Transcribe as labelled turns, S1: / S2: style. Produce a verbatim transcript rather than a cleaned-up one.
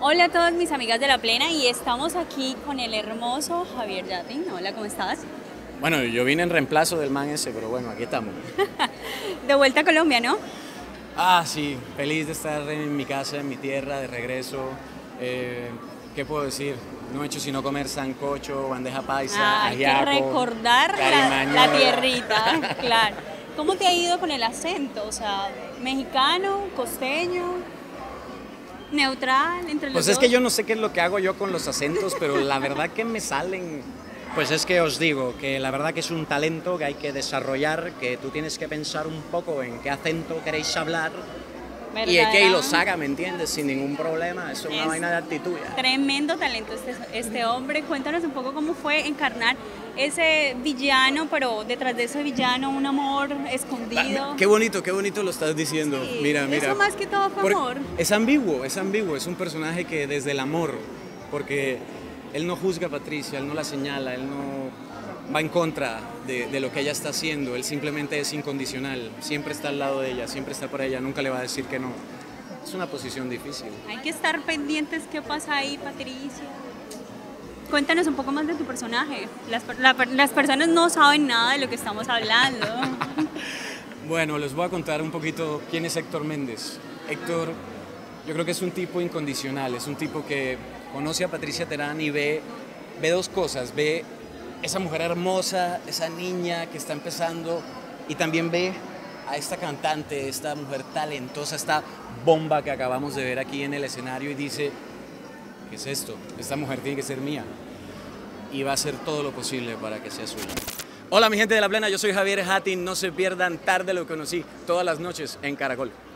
S1: Hola a todas mis amigas de La Plena y estamos aquí con el hermoso Javier Yatin. Hola, ¿cómo estás?
S2: Bueno, yo vine en reemplazo del man ese, pero bueno, aquí estamos.
S1: De vuelta a Colombia, ¿no?
S2: Ah, sí, feliz de estar en mi casa, en mi tierra, de regreso. Eh, ¿Qué puedo decir? No he hecho sino comer sancocho, bandeja paisa,
S1: Ah, hay que
S2: ajiaco,
S1: recordar la,
S2: carimañola.
S1: la tierrita, claro. ¿Cómo te ha ido con el acento? O sea, mexicano, costeño, neutral, entre los
S2: Pues
S1: dos.
S2: es que yo no sé qué es lo que hago yo con los acentos, pero la verdad que me salen. Pues es que os digo que la verdad que es un talento que hay que desarrollar, que tú tienes que pensar un poco en qué acento queréis hablar y es que ahí lo saca, ¿me entiendes? Sin ningún problema, eso es una
S1: Es
S2: vaina de actitud ya.
S1: Tremendo talento este, este hombre. Cuéntanos un poco cómo fue encarnar ese villano, pero detrás de ese villano un amor escondido.
S2: Qué bonito, qué bonito lo estás diciendo.
S1: Sí,
S2: mira, mira.
S1: eso más que todo fue
S2: Por-
S1: amor.
S2: Es ambiguo, es ambiguo, es un personaje que desde el amor, porque él no juzga a Patricia, él no la señala, él no va en contra de, de lo que ella está haciendo, él simplemente es incondicional, siempre está al lado de ella, siempre está por ella, nunca le va a decir que no. Es una posición difícil.
S1: Hay que estar pendientes qué pasa ahí, Patricia. Cuéntanos un poco más de tu personaje. Las, per- la per- las personas no saben nada de lo que estamos hablando.
S2: Bueno, les voy a contar un poquito quién es Héctor Méndez. Héctor, yo creo que es un tipo incondicional, es un tipo que conoce a Patricia Terán y ve, ve dos cosas, ve esa mujer hermosa, esa niña que está empezando y también ve a esta cantante, esta mujer talentosa, esta bomba que acabamos de ver aquí en el escenario y dice, ¿qué es esto? Esta mujer tiene que ser mía y va a hacer todo lo posible para que sea suya. Hola mi gente de La Plena, yo soy Javier Yatin, no se pierdan Tarde lo conocí todas las noches en Caracol.